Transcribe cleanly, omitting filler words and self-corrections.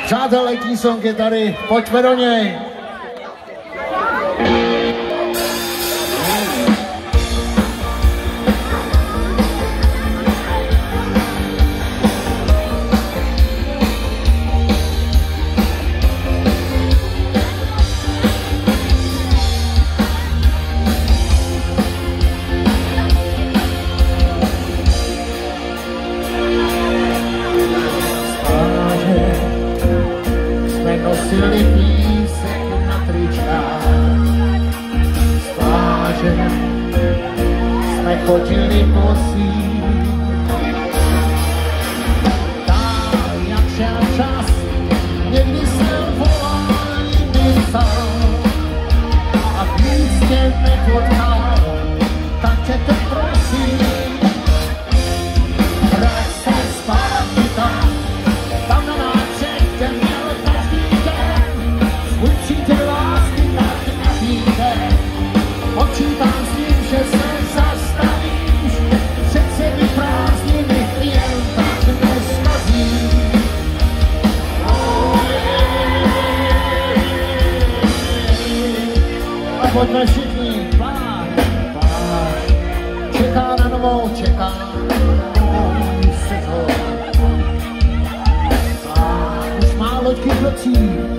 Přátelé, letní song je tady, pojďme do něj. Nosili písek na tričkách, z pláže jsme chodili bosí. Tak jak šel čas, někdy jsem volání písal a víc tě nepotkal, tak tě to prosím, vrať se zpátky tam na náček tě měl každý den. Můj přítel lásky tak napíte, počítám s tím, že se zastavíš, přece mi prázdniny jen tak neskazí. A pojďme všichni, pláž, čeká na novou, čeká sezónu. A už má loďky vlcí,